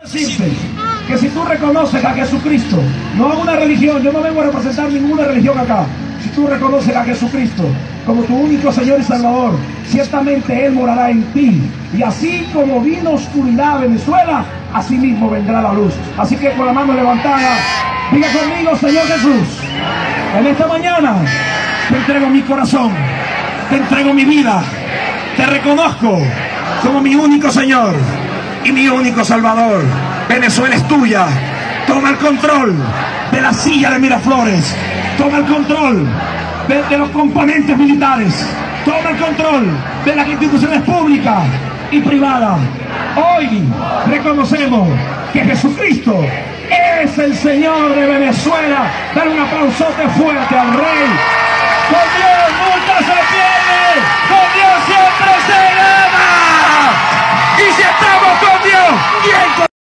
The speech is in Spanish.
Decirte que si tú reconoces a Jesucristo, no a una religión, yo no vengo a representar ninguna religión acá. Si tú reconoces a Jesucristo como tu único Señor y Salvador, ciertamente Él morará en ti. Y así como vino oscuridad a Venezuela, así mismo vendrá la luz. Así que con la mano levantada, diga conmigo: Señor Jesús, en esta mañana te entrego mi corazón, te entrego mi vida, te reconozco como mi único Señor y mi único Salvador. Venezuela es tuya. Toma el control de la silla de Miraflores. Toma el control de los componentes militares. Toma el control de las instituciones públicas y privadas. Hoy reconocemos que Jesucristo es el Señor de Venezuela. Dar un aplausote fuerte al Rey. Con Dios nunca se pierde. Con Dios siempre se gana. Y si estamos con Dios, ¿quién